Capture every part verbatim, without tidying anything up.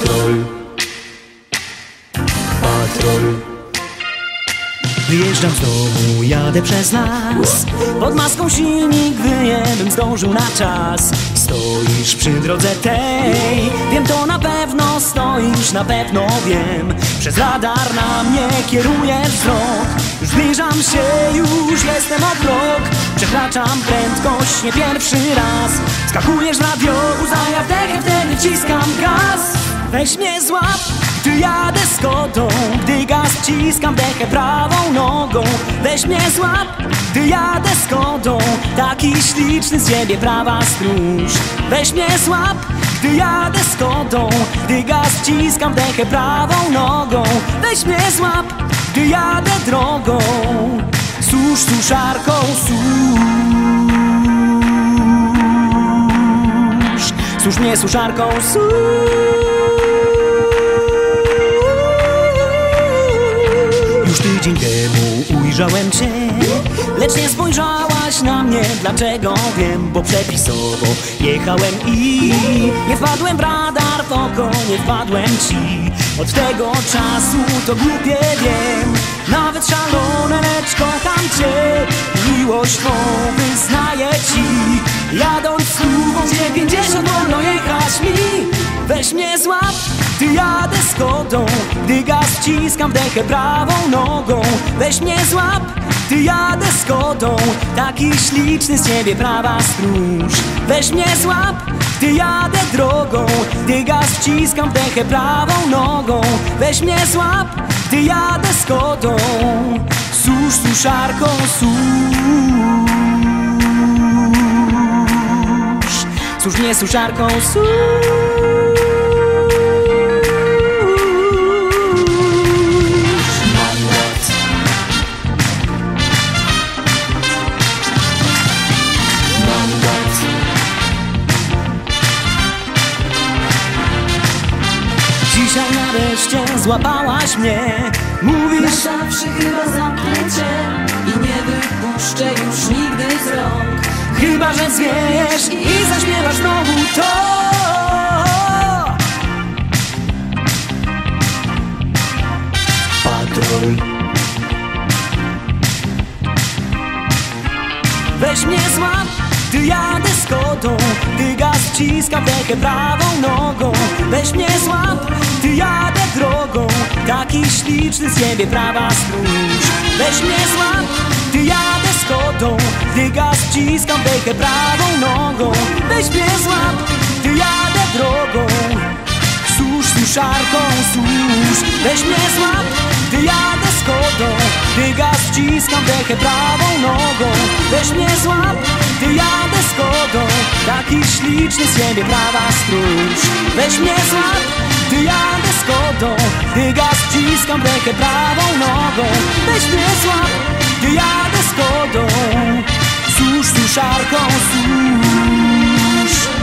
Patrol, patrol. Wyjeżdżam z domu, jadę przez las. Pod maską silnik wyje, bym zdążył na czas. Stoisz przy drodze tej, wiem to na pewno, stoisz, na pewno wiem. Przez radar na mnie kieruje wzrok. Już zbliżam się, już jestem o krok. Przekraczam prędkość nie pierwszy raz. Skakujesz w radiowoz, a ja wtedy, wtedy wciskam gaz. Weź mnie złap, gdy jadę z kotą, gdy gaz wciskam, dechę prawą nogą. Weź mnie złap, gdy jadę z kotą, taki śliczny z ciebie prawa stróż. Weź mnie złap, gdy jadę z kotą, gdy gaz wciskam, dechę prawą nogą. Weź mnie złap, gdy jadę drogą, susz suszarką, susz. Susz mnie suszarką, susz. Już tydzień temu ujrzałem cię, lecz nie spojrzałaś na mnie. Dlaczego? Wiem, bo przepisowo jechałem i nie wpadłem w radar, w oko nie wpadłem ci. Od tego czasu to głupie wiem, nawet szalone, lecz kocham cię. Miłość twą wyznaję ci, jadąc stówą, gdzie pięćdziesiąt wolno jechać mi. Weź mnie złap, gdy jadę z kotą, gdy gaz wciskam, dechę prawą nogą. Weź mnie złap, gdy jadę z kotą, taki śliczny z ciebie prawa stróż. Weź mnie złap, gdy jadę drogą, gdy gaz wciskam, dechę prawą nogą. Weź mnie złap, gdy jadę z kotą, susz suszarką, susz. Susz mnie suszarką, susz. Dzisiaj nareszcie złapałaś mnie. Mówisz, na zawsze chyba zamknę cię i nie wypuszczę już nigdy z rąk. Chyba że zwiejesz i zaśpiewasz znowu to. Patrol. Weź mnie złap, gdy jadę z kotą, gdy gaz wciskam, dechę prawą nogą. Weź mnie złap, gdy jadę drogą, taki śliczny z ciebie prawa stróż. Weź mnie złap, gdy jadę z kotą, gdy gaz wciskam, dechę prawą nogą. Weź mnie złap, gdy jadę drogą, susz suszarką, susz. Weź mnie złap, gdy jadę z kotą, gdy gaz wciskam, dechę prawą nogą. Weź mnie złap, gdy jadę z kotą, taki śliczny z ciebie prawa stróż. Weź mnie złap, gdy jadę z kotą, gdy gaz wciskam, dechę prawą nogą. Weź mnie złap, gdy jadę z kotą, susz suszarką, susz.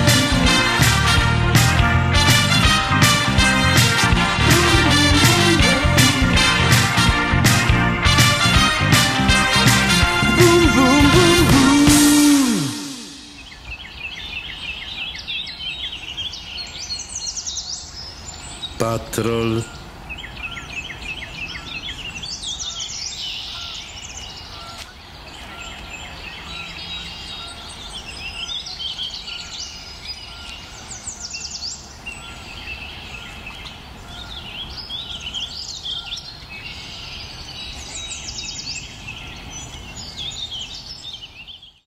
Bum, bum, bum, bum. Patrol.